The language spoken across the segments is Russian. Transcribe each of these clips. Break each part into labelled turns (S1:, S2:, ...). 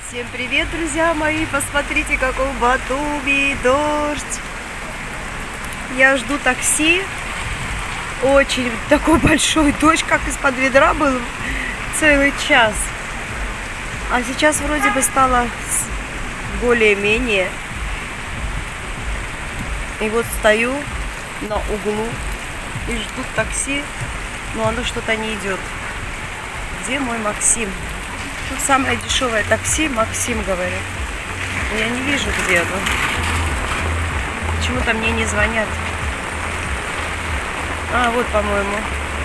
S1: Всем привет, друзья мои! Посмотрите, какой в Батуми дождь. Я жду такси. Очень такой большой дождь, как из-под ведра был целый час. А сейчас вроде бы стало более-менее. И вот стою на углу и жду такси, но оно что-то не идет. Где мой Максим? Тут самое дешевое такси, Максим говорит. Но я не вижу, где оно. Почему-то мне не звонят. А, вот, по-моему.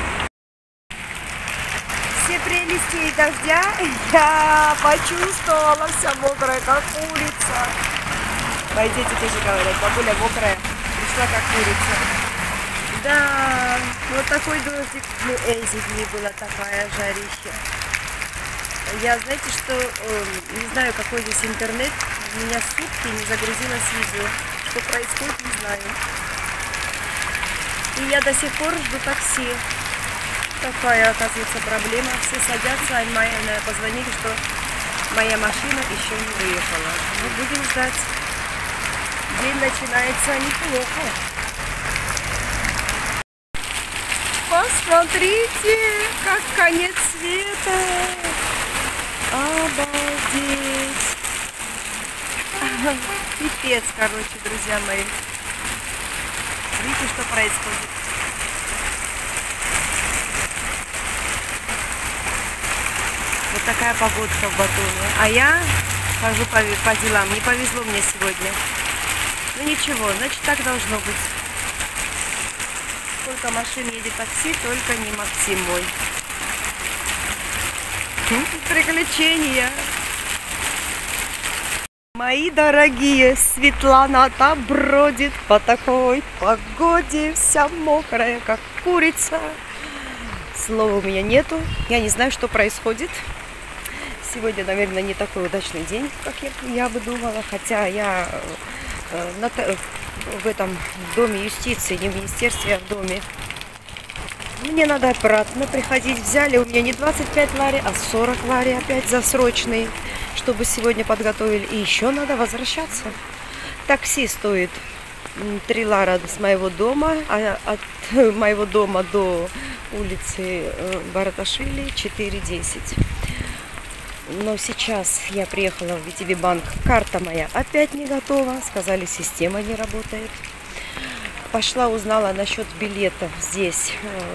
S1: Все прелести дождя я почувствовала, вся мокрая, как курица. Мои дети тоже говорят, бабуля мокрая, пришла как курица. Да, вот такой дождик. Ну, эти дни была такая жарища. Я, знаете, что, не знаю, какой здесь интернет, у меня сутки не загрузилось видео. Что происходит, не знаю. И я до сих пор жду такси. Такая, оказывается, проблема. Все садятся, а наверное, позвонили, что моя машина еще не выехала. Ну, будем ждать. День начинается неплохо. Посмотрите, как конец света. Обалдеть. Пипец, короче, друзья мои. Видите, что происходит? Вот такая погодка в Батуми. А я хожу по делам. Не повезло мне сегодня. Ну ничего, значит так должно быть. Сколько машин едет такси, только не Максим мой. Приключения. Мои дорогие, Светлана-то бродит по такой погоде, вся мокрая, как курица. Слова у меня нету. Я не знаю, что происходит. Сегодня, наверное, не такой удачный день, как я бы думала. Хотя я в этом доме юстиции, не в министерстве, а в доме. Мне надо обратно приходить. Взяли у меня не 25 лари, а 40 лари опять за срочный, чтобы сегодня подготовили. И еще надо возвращаться. Такси стоит 3 лара с моего дома, а от моего дома до улицы Бараташвили 4,10. Но сейчас я приехала в VTB банк. Карта моя опять не готова. Сказали, система не работает. Пошла, узнала насчет билетов здесь.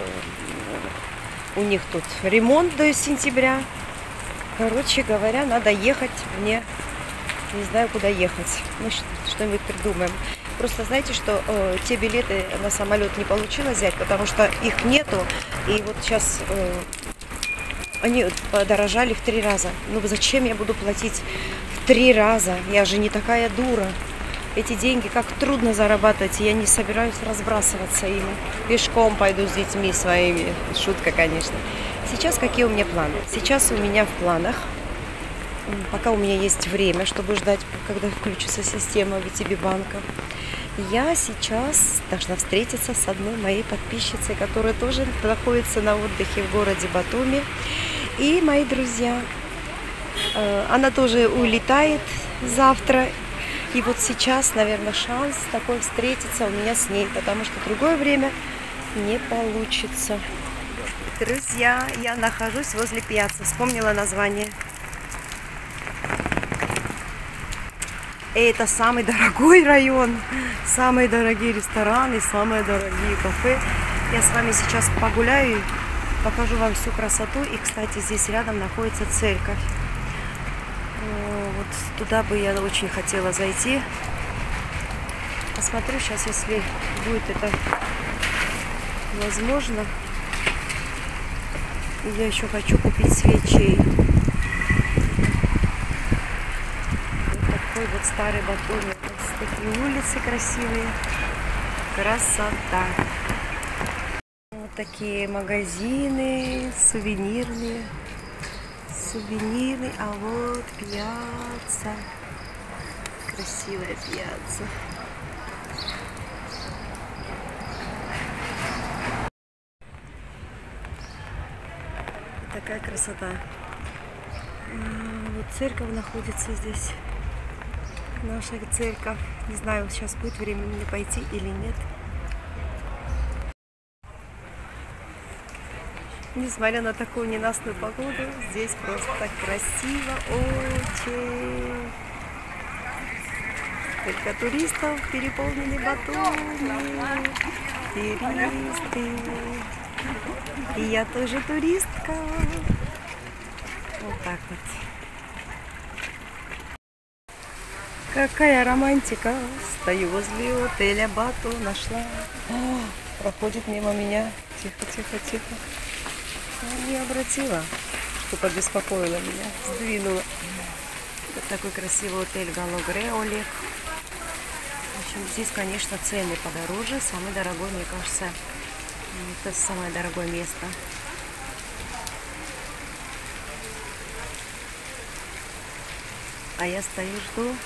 S1: У них тут ремонт до сентября. Короче говоря, надо ехать мне. Не знаю, куда ехать. Ну, что-нибудь придумаем. Просто знаете, что те билеты на самолет не получилось взять, потому что их нету. И вот сейчас они подорожали в 3 раза. Ну, зачем я буду платить в 3 раза? Я же не такая дура. Эти деньги как трудно зарабатывать, и я не собираюсь разбрасываться ими. Пешком пойду с детьми своими. Шутка, конечно. Сейчас какие у меня планы? Сейчас у меня в планах, пока у меня есть время, чтобы ждать, когда включится система VTB банка, я сейчас должна встретиться с одной моей подписчицей, которая тоже находится на отдыхе в городе Батуми. И мои друзья, она тоже улетает завтра. И вот сейчас, наверное, шанс такой встретиться у меня с ней, потому что в другое время не получится. Друзья, я нахожусь возле пьяцца. Вспомнила название. И это самый дорогой район. Самые дорогие рестораны, самые дорогие кафе. Я с вами сейчас погуляю и покажу вам всю красоту. И, кстати, здесь рядом находится церковь. Вот туда бы я очень хотела зайти. Посмотрю сейчас, если будет это возможно. И я еще хочу купить свечей. Вот такой вот старый Батуми. Вот такие улицы красивые. Красота. Вот такие магазины сувенирные. Сувениры, а вот пьяцца. Красивая пьяцца. Такая красота. вот церковь находится здесь. Наша церковь. Не знаю, сейчас будет время мне пойти или нет. Несмотря на такую ненастную погоду, здесь просто так красиво, очень. Только туристов переполнены Батуми, туристы. И я тоже туристка. Вот так вот. Какая романтика. Стою возле отеля Бату, нашла. О, проходит мимо меня. Тихо, тихо, тихо. Не обратила, что побеспокоила меня, сдвинула. Вот такой красивый отель Галагреоли. В общем, здесь, конечно, цены подороже. Самый дорогой, мне кажется, это самое дорогое место. А я стою, жду.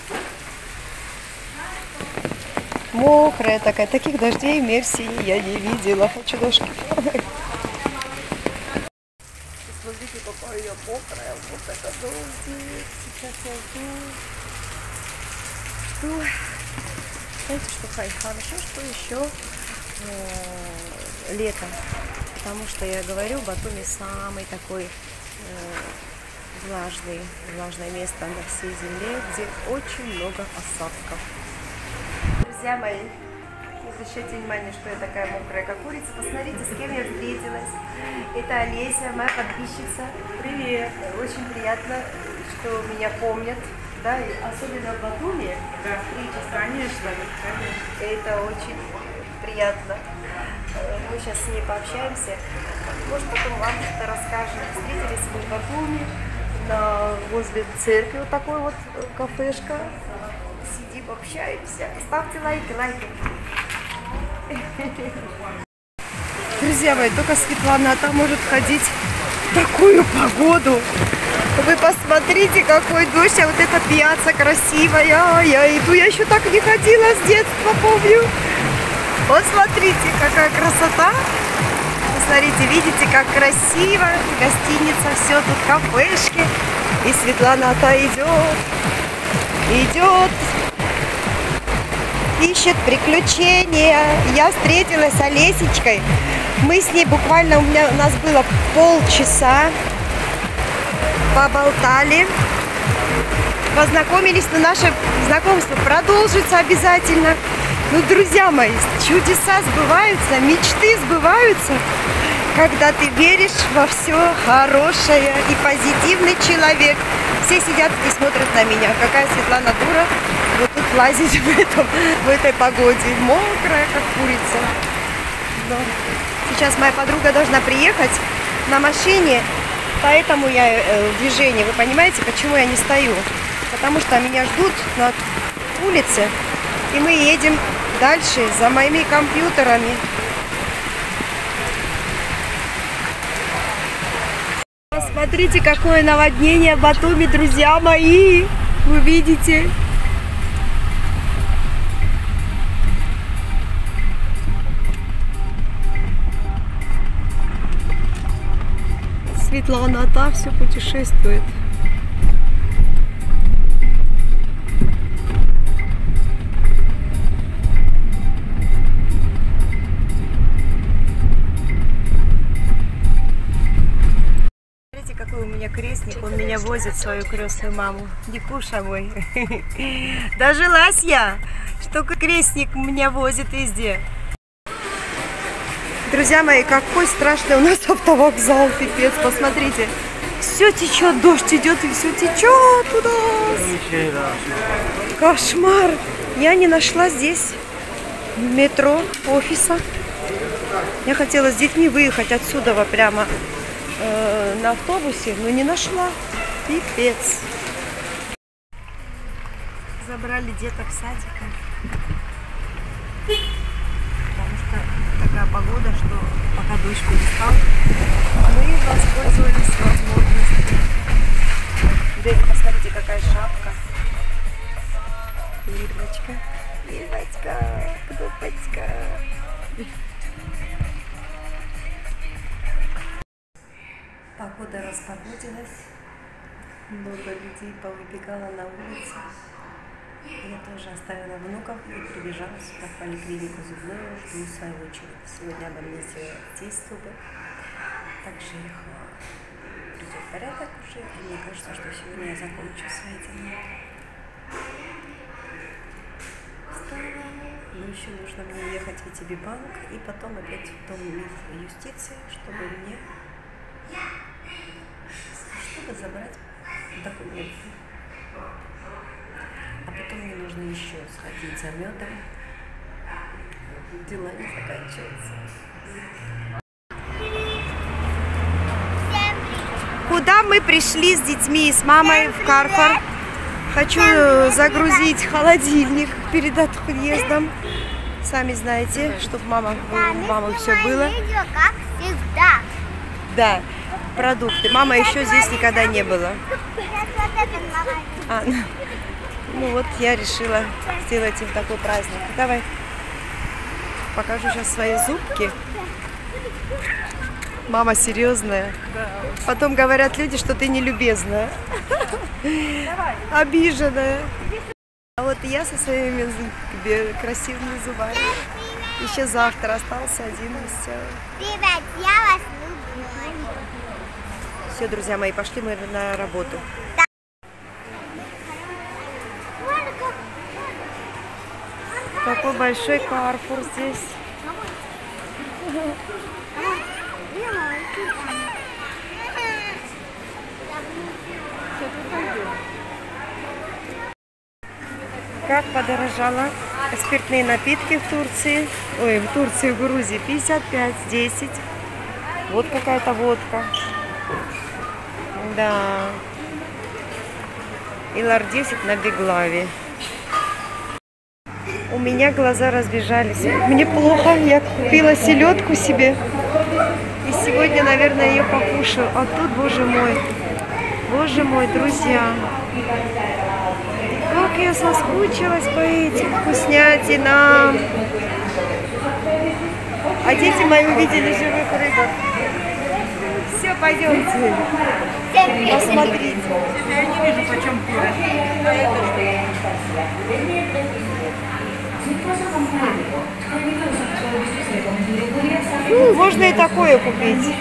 S1: Мокрая такая. Таких дождей в Мерсии я не видела. Чудошки. Смотрите, какая я мокрая. Вот это дождик. Сейчас я жду. Знаете, что хорошо, что еще лето. Потому что, я говорю, Батуми самый такой влажное место на всей земле, где очень много осадков. Друзья мои, не обращайте внимания, что я такая мокрая, как курица. Посмотрите, с кем я встретилась. Это Олеся, моя подписчица. Привет! Очень приятно, что меня помнят. Да, и особенно в Батуми.
S2: Да, конечно.
S1: Это очень приятно. Мы сейчас с ней пообщаемся. Может, потом вам что-то расскажем. Встретились мы в Батуми, возле церкви, вот такой вот кафешка. Сидим, общаемся. Ставьте лайки. Друзья мои, только Светлана там может ходить в такую погоду. Вы посмотрите, какой дождь, а вот эта пьяца красивая. Я иду, я еще так не ходила с детства, помню. Вот смотрите, какая красота. Смотрите, видите, как красиво. Гостиница, все тут кафешки. И Светлана-то идет, ищет приключения. Я встретилась с Олесечкой. Мы с ней буквально, у нас было полчаса. Поболтали, познакомились, но наше знакомство продолжится обязательно. Ну, друзья мои, чудеса сбываются, мечты сбываются, когда ты веришь во все хорошее и позитивный человек. Все сидят и смотрят на меня. Какая Светлана дура вот тут лазить в этой погоде. Мокрая, как курица. Но сейчас моя подруга должна приехать на машине. Поэтому я в движении. Вы понимаете, почему я не стою? Потому что меня ждут на улице. И мы едем дальше за моими компьютерами. Посмотрите, какое наводнение в Батуми, друзья мои. Вы видите? Светлана-то все путешествует. Смотрите, какой у меня крестник. Он меня возит, свою крестную маму. Дикуша мой. Дожилась я, что крестник меня возит везде. Друзья мои, какой страшный у нас автовокзал, пипец, посмотрите. Все течет, дождь идет и все течет у нас. Кошмар. Я не нашла здесь метро, офиса. Я хотела с детьми выехать отсюда прямо на автобусе, но не нашла. Пипец. Забрали деток в садика. Потому что такая погода, что пока дождь перестал, мы воспользовались возможностью. Да, посмотрите, какая шапка. Ирочка, Ирочка, кнопочка. Погода распогодилась. Много людей повыбегало на улицу. Я тоже оставила внуков и прибежала сюда в поликлинику зубную, жду свою очередь. Сегодня надо мне сделать тест зубы. Также их придет порядок уже. И мне кажется, что сегодня я закончу свои дела. Встала. Но еще нужно мне ехать в ВТБ-банк и потом опять в Дом юстиции, чтобы забрать документы. А потом мне нужно еще сходить за медом. Дела не заканчиваются. Куда мы пришли с детьми и с мамой в Carrefour? Хочу загрузить холодильник перед отъездом. Сами знаете, чтобы у мамы все было.
S3: Как всегда.
S1: Да, продукты. Мама еще здесь никогда не была. Ну вот я решила сделать им такой праздник. Давай покажу сейчас свои зубки. Мама серьезная. Потом говорят люди, что ты нелюбезная. Обиженная. А вот я со своими красивыми зубами. Еще завтра остался один и все.
S3: Ребят, я вас люблю.
S1: Все, друзья мои, пошли мы на работу. Какой большой Carrefour здесь. Как подорожало спиртные напитки в Турции. Ой, в Турции, в Грузии 55, 10. Вот какая-то водка. Да. И лар 10 на Беглаве. У меня глаза разбежались. Мне плохо. Я купила селедку себе. И сегодня, наверное, ее покушаю. А тут, боже мой, друзья. Как я соскучилась по этим вкуснятинам. А дети мои увидели живых рыбок. Все, пойдемте. Посмотрите.
S2: Я не вижу, почем
S1: Можно и такое купить.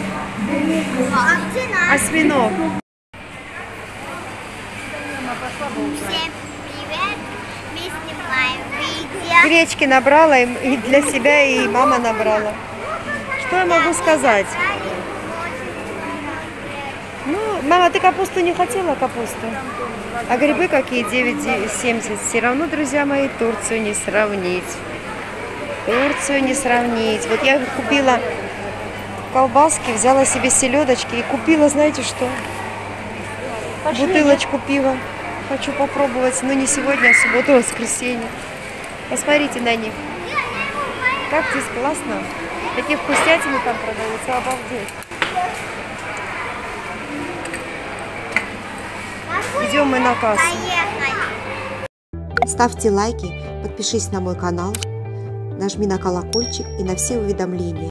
S1: Осьминог.
S3: Всем привет. Мы снимаем видео.
S1: Гречки набрала и для себя, и мама набрала. Что я могу сказать? Ну, мама, ты капусту не хотела, капусту? А грибы какие? 9,70. Все равно, друзья мои, Турцию не сравнить. Турцию не сравнить. Вот я купила колбаски, взяла себе селедочки и купила, знаете что? Бутылочку пива. Хочу попробовать, но не сегодня, а в субботу, воскресенье. Посмотрите на них. Как здесь классно. Такие вкуснятины там продаются, обалдеть. Идем мы на кассу.
S4: Ставьте лайки, подпишись на мой канал, нажми на колокольчик и на все уведомления.